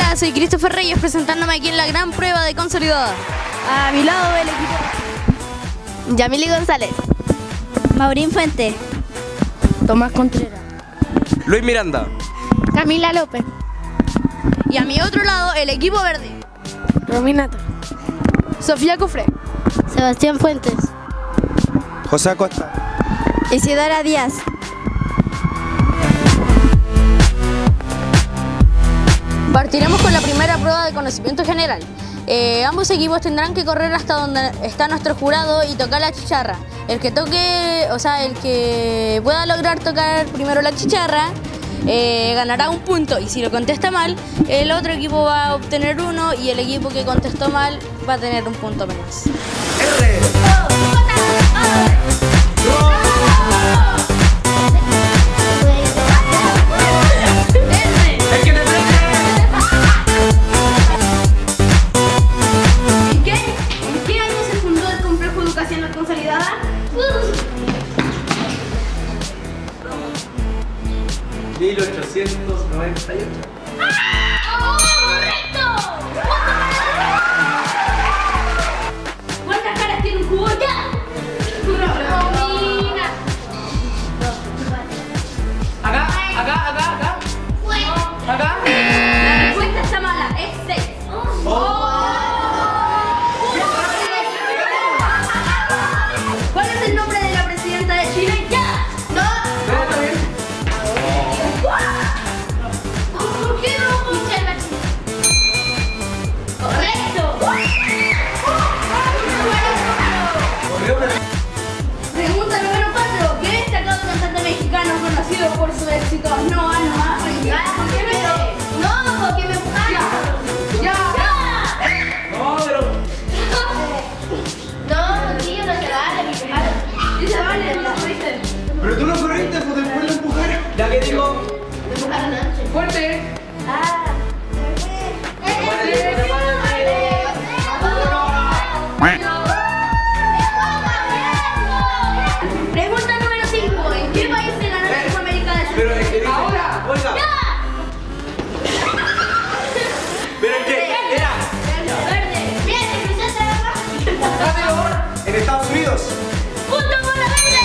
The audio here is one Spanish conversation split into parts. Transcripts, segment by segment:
Hola, soy Christopher Reyes presentándome aquí en la gran prueba de consolidada. A mi lado el equipo. Yamili González. Maurín Fuente. Tomás Contreras. Luis Miranda. Camila López. Y a mi otro lado el equipo verde. Rominato. Sofía Cufré. Sebastián Fuentes. José Acosta. Isidora Díaz. Partiremos con la primera prueba de conocimiento general. Ambos equipos tendrán que correr hasta donde está nuestro jurado y tocar la chicharra. El que toque, el que pueda lograr tocar primero la chicharra, ganará un punto, y si lo contesta mal, el otro equipo va a obtener uno y el equipo que contestó mal va a tener un punto menos. ¿En qué año se fundó el complejo educacional consolidada? ¿1898? ¡Correcto! ¿Cuántas caras tiene un cubo ya? Romina. Acá. Acá. La respuesta está mala, es 6. ¿Cuál es el nombre de la presidenta de Chile? ¡Ya! ¿Por qué no? Michelle Bachelet. ¡Correcto! Pregunta número 4. ¿Qué destacado cantante mexicano conocido por su éxito? No, ¿por qué no? Porque me empujaron. ¡Ya! No, pero... No, tío, no se vale, mi hermano. Sí se vale, lo fuiste. Pero tú no corriste, pues después lo empujaron. Ya que digo... Me empujaron anoche. Fuerte. Pregunta número 5. ¿En qué país se ganó la Copa América de Pero es que dice... Ahora. Oiga. Pero es que era Verde. Bien, te cruzaste la barra. en Estados Unidos. ¡Punto por la verde!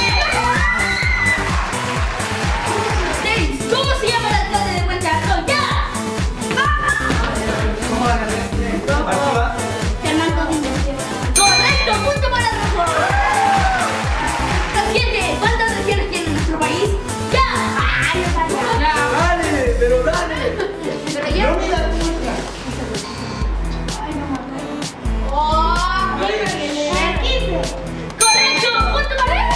6. ¿Cómo se llama el alcalde de Puente Alto? ¡Ya! Activa. Fernando Díaz. ¡Correcto! ¡Punto para el rojo! 7. ¿Cuántas regiones tiene nuestro país? ¡Ya! ¡Ay, Dale, pero dale. pero ya! No, mira. ¡Oh! ¡Correcto! ¡Punto para el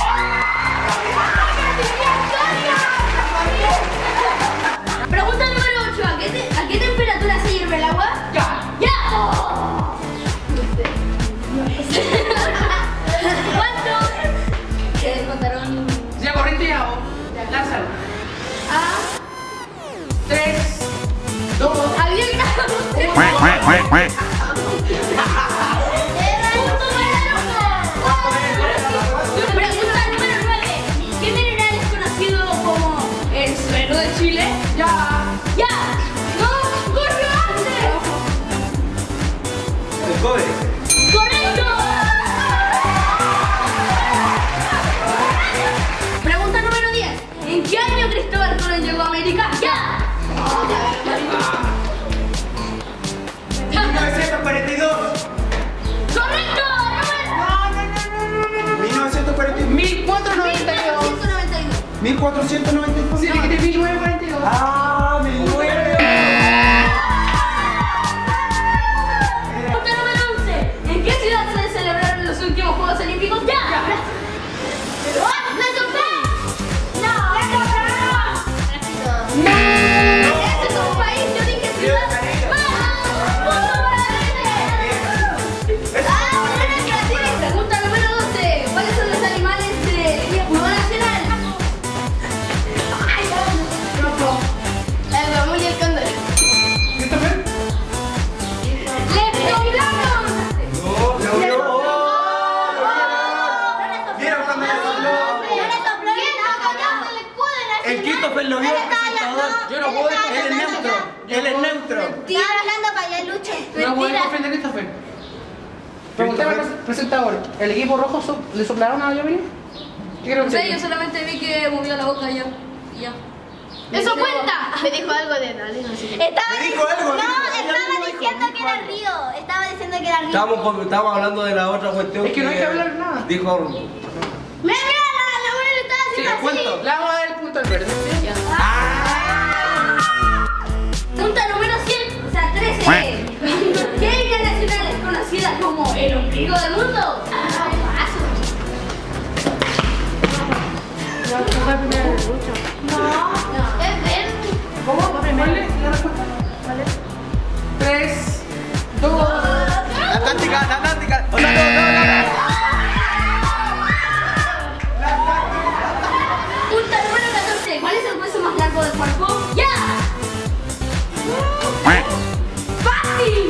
Pregunta número 8. ¿A qué temperatura se hierve el agua? Ya. ¡Ya! ¿Cuánto? ¿Qué contaron? Ya corriente ya. Lázaro. A. 3, 2, Había grado. Pregunta número 9. ¿Qué mineral es conocido como el suero de Chile? ya. ¡Ya! ¡No! ¡Corre antes! El cobre. ¡Correcto! Pregunta número 10. ¿En qué año Cristóbal Colón llegó a América? ¡Ya! 1942. ¡Correcto! 1942. 1492. 1992. 1492. Sí, que te 1942. Ah, 19. Pregunta número 11. ¿En qué ciudad se celebraron los últimos Juegos Olímpicos? ¡Ya! ¡Ese es un país! ¡Yo dije ciudad! Pregunta número 12. ¿Cuáles son los animales del escudo nacional? El mamut y el cóndor. ¿Christopher? ¡Leptoplanos! No, se abrió. ¿Vieron cuando le sopló? El Christopher lo vio el presentador. Yo no puedo Es el neutro. Él es neutro. Estaba hablando para allá, Lucho. No podemos ofender a Christopher. Preguntame al presentador. ¿El equipo rojo le soplaron a Yamil? ¿Qué creo No que sé, yo solamente vi que movió la boca y ya. Y ya. ¡Eso cuenta! Me dijo algo de Dale, no sé qué. Estaba Me dijo algo, no, dijo, estaba diciendo que era Río. Estaba diciendo que era Río. Estábamos hablando de la otra cuestión. Es que no hay que hablar nada. Dijo. Mira, la abuela le estaba Sí, haciendo así. cuento. Le vamos a dar el punto al verde. Punta número 100, o sea, 13. ¿Qué isla nacional es conocida como el ombligo del mundo? Es verde. ¿Cómo? ¿Cuál es la respuesta? 3, 2. La Atlántica. O sea, no. Punta número 14, ¿cuál es el hueso más largo del cuerpo? ¡Ya! ¡Fácil!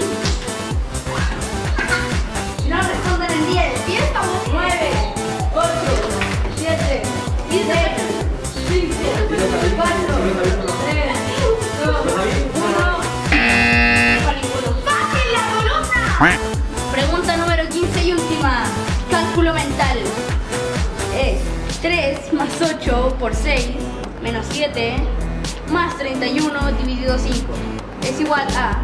Si no responden en 10, 9, 8, 7, 6, 5, 4, 3, 2, 1. ¡Fácil la columna! Pregunta número 15 y última. Cálculo mental. Es 3 más 8 por 6 menos 7 más 31 dividido 5 es igual a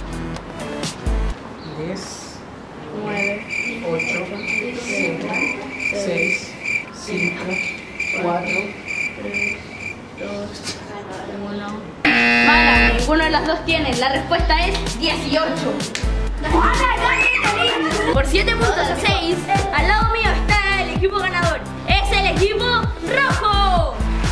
10, 9, 8, 7, 6, 5, 4. 1. Mala, ninguno de las dos tiene. La respuesta es 18. Por 7 puntos a 6, al lado mío está el equipo ganador. Es el equipo rojo.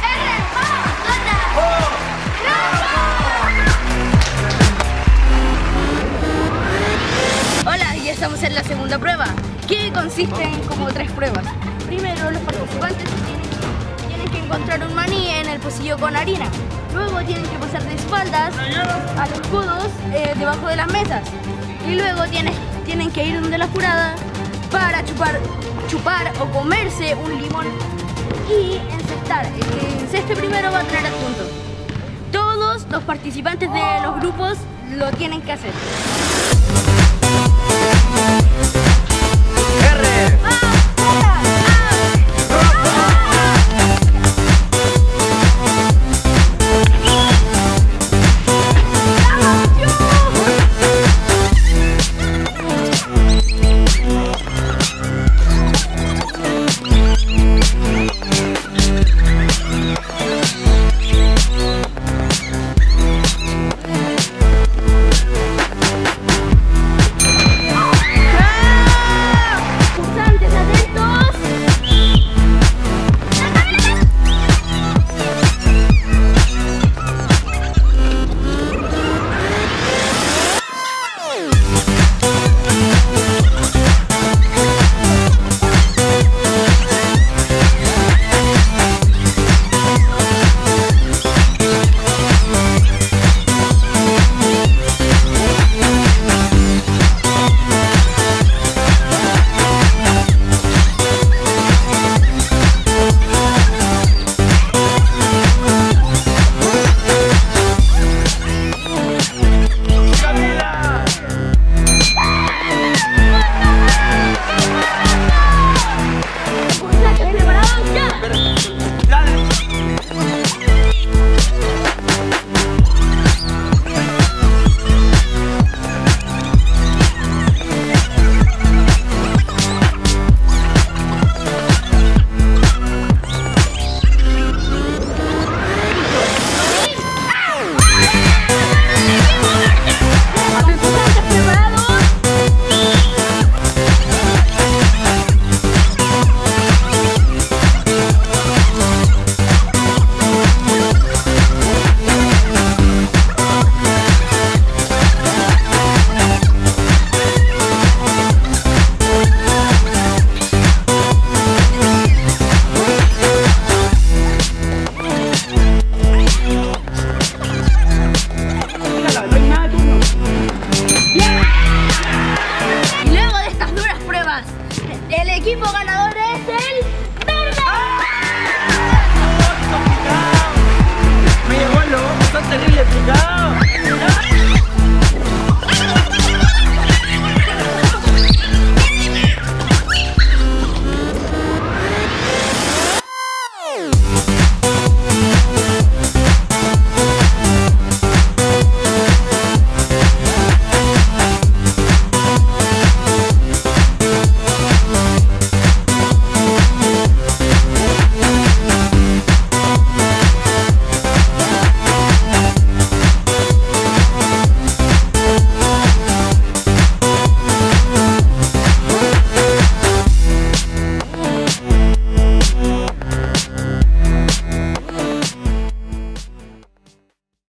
Hola, ya estamos en la segunda prueba, que consiste en como 3 pruebas. Primero, los participantes tienen que encontrar un maní en el pocillo con harina. Luego tienen que pasar de espaldas a los codos debajo de las mesas. Y luego tienen que ir donde la jurada para chupar o comerse un limón y encestar. El que enceste primero va a tener el punto. Todos los participantes de los grupos lo tienen que hacer.